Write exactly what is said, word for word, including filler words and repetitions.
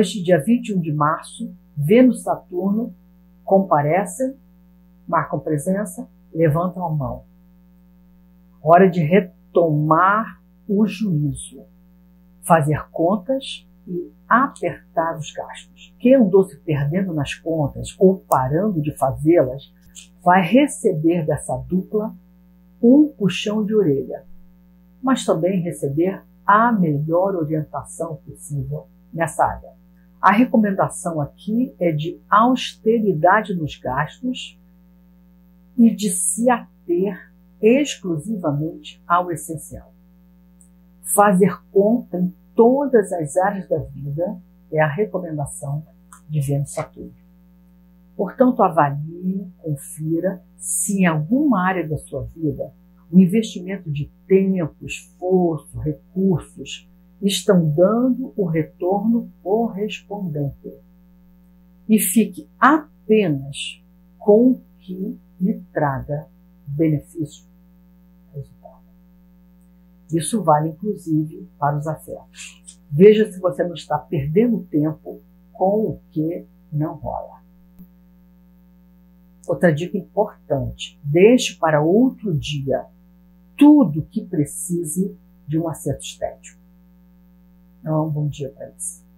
Hoje, dia vinte e um de março, Vênus e Saturno comparecem, marcam presença, levantam a mão. Hora de retomar o juízo, fazer contas e apertar os gastos. Quem andou se perdendo nas contas ou parando de fazê-las, vai receber dessa dupla um puxão de orelha, mas também receber a melhor orientação possível nessa área. A recomendação aqui é de austeridade nos gastos e de se ater exclusivamente ao essencial. Fazer conta em todas as áreas da vida é a recomendação de Vênus e Saturno. Portanto, avalie, confira se em alguma área da sua vida o investimento de tempo, esforço, recursos estão dando o retorno correspondente. E fique apenas com o que lhe traga benefício, resultado. Isso vale, inclusive, para os afetos. Veja se você não está perdendo tempo com o que não rola. Outra dica importante: deixe para outro dia tudo que precise de um acerto estético. Não é um bom dia para isso.